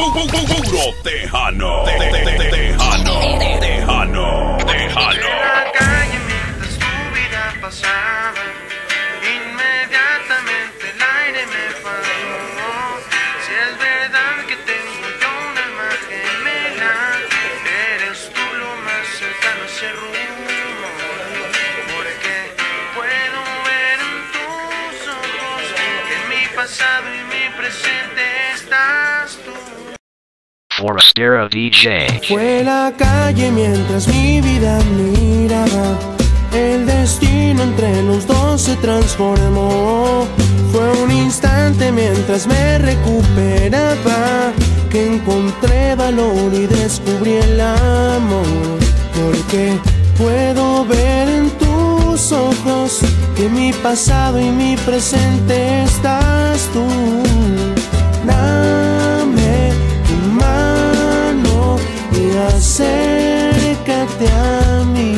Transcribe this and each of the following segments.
Puro tejano. Tejano. En la calle mientras tu vida pasaba, inmediatamente el aire me falló. Si es verdad que tengo yo una alma gemela, eres tú lo más cercano a ese rumbo. Porque puedo ver en tus ojos que en mi pasado y mi presente estás tú. Forastero DJ. Fue la calle mientras mi vida miraba, el destino entre los dos se transformó. Fue un instante mientras me recuperaba que encontré valor y descubrí el amor. Porque puedo ver en tus ojos que mi pasado y mi presente estás tú. Dame tu mano y acércate a mí.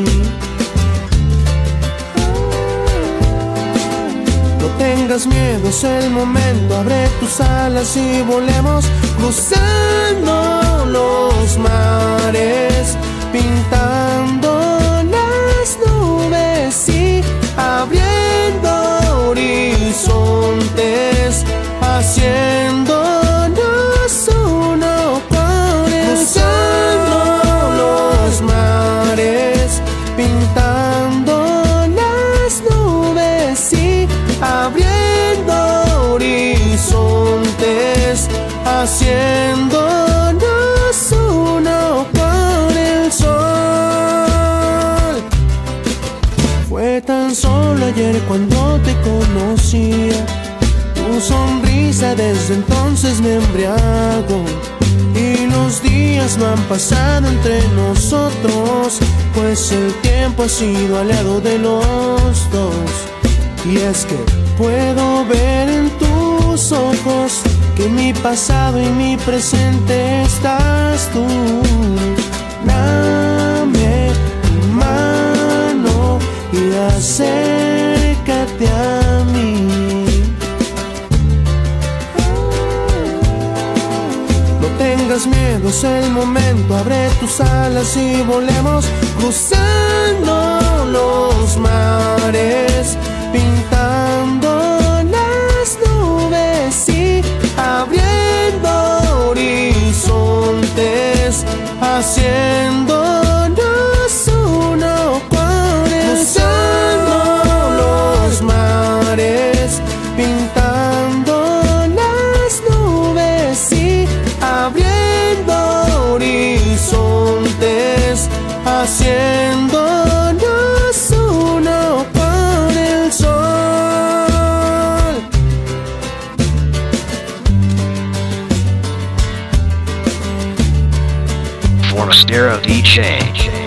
No tengas miedo, es el momento, abre tus alas y volemos cruzando los mares, pintando las nubes y abriendo horizontes, haciéndonos uno con el sol. Los mares, pintando las nubes y abriendo horizontes, haciéndonos uno con el sol. Fue tan solo ayer cuando te conocía, tu sonrisa desde entonces me embriagó. Y los días no han pasado entre nosotros, pues el tiempo ha sido aliado de los dos. Y es que puedo ver en tus ojos que en mi pasado y mi presente estás tú. Dame tu mano y acércate a mí. No tengas miedo, es el momento, abre tus alas y volemos cruzando los mares, pintando las nubes y abriendo horizontes, haciéndonos uno con el sol. Los mares, pintando las nubes y abriendo horizontes, haciéndonos uno con el sol. Forastero DJ.